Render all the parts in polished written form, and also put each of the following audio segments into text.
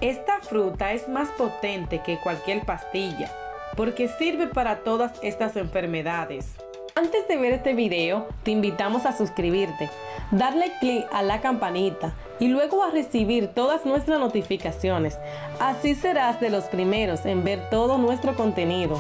Esta fruta es más potente que cualquier pastilla porque sirve para todas estas enfermedades. Antes de ver este video, te invitamos a suscribirte, darle clic a la campanita y luego a recibir todas nuestras notificaciones. Así serás de los primeros en ver todo nuestro contenido.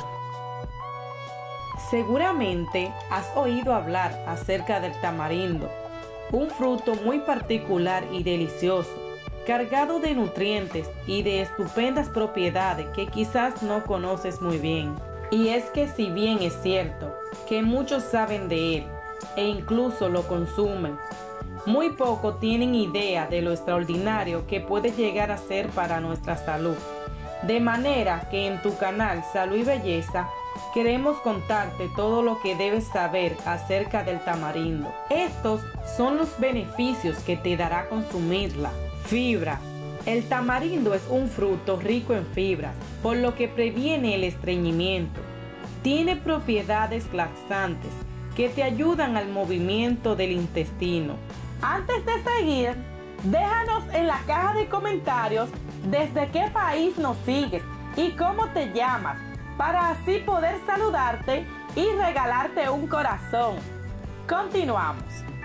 Seguramente has oído hablar acerca del tamarindo, un fruto muy particular y delicioso, cargado de nutrientes y de estupendas propiedades que quizás no conoces muy bien. Y es que si bien es cierto que muchos saben de él e incluso lo consumen, muy poco tienen idea de lo extraordinario que puede llegar a ser para nuestra salud. De manera que en tu canal Salud y Belleza queremos contarte todo lo que debes saber acerca del tamarindo. Estos son los beneficios que te dará consumirla. Fibra. El tamarindo es un fruto rico en fibras, por lo que previene el estreñimiento. Tiene propiedades laxantes que te ayudan al movimiento del intestino. Antes de seguir, déjanos en la caja de comentarios desde qué país nos sigues y cómo te llamas, para así poder saludarte y regalarte un corazón. Continuamos.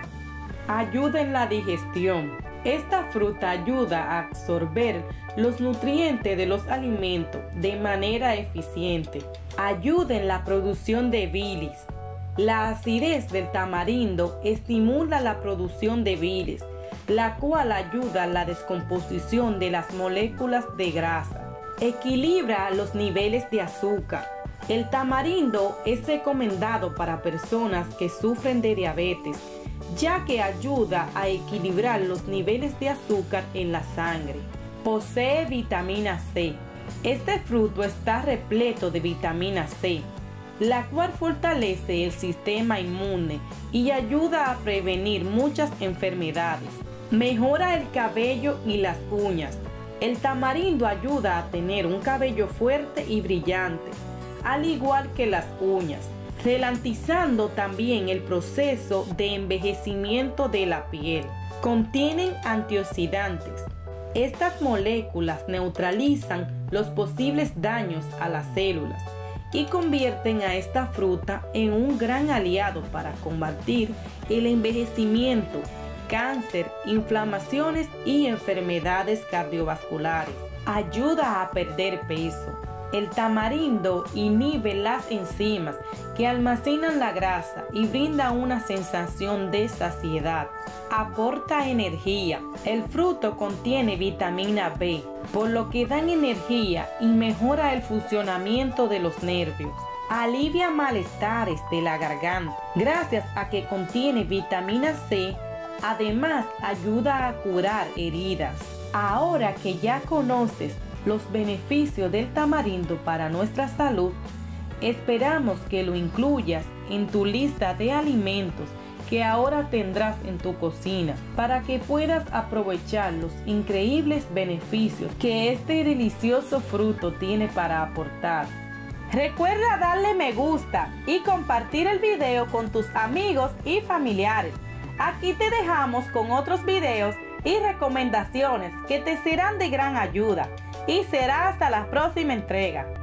Ayuda en la digestión. Esta fruta ayuda a absorber los nutrientes de los alimentos de manera eficiente. Ayuda en la producción de bilis. La acidez del tamarindo estimula la producción de bilis, la cual ayuda a la descomposición de las moléculas de grasa. Equilibra los niveles de azúcar. El tamarindo es recomendado para personas que sufren de diabetes, ya que ayuda a equilibrar los niveles de azúcar en la sangre. Posee vitamina C. Este fruto está repleto de vitamina C, la cual fortalece el sistema inmune y ayuda a prevenir muchas enfermedades. Mejora el cabello y las uñas. El tamarindo ayuda a tener un cabello fuerte y brillante, al igual que las uñas, ralentizando también el proceso de envejecimiento de la piel. Contienen antioxidantes. Estas moléculas neutralizan los posibles daños a las células y convierten a esta fruta en un gran aliado para combatir el envejecimiento, cáncer, inflamaciones y enfermedades cardiovasculares. Ayuda a perder peso. El tamarindo inhibe las enzimas que almacenan la grasa y brinda una sensación de saciedad. Aporta energía. El fruto contiene vitamina B, por lo que dan energía y mejora el funcionamiento de los nervios. Alivia malestares de la garganta. Gracias a que contiene vitamina C, además ayuda a curar heridas. Ahora que ya conoces los beneficios del tamarindo para nuestra salud, esperamos que lo incluyas en tu lista de alimentos que ahora tendrás en tu cocina, para que puedas aprovechar los increíbles beneficios que este delicioso fruto tiene para aportar. Recuerda darle me gusta y compartir el video con tus amigos y familiares. Aquí te dejamos con otros videos y recomendaciones que te serán de gran ayuda. Y será hasta la próxima entrega.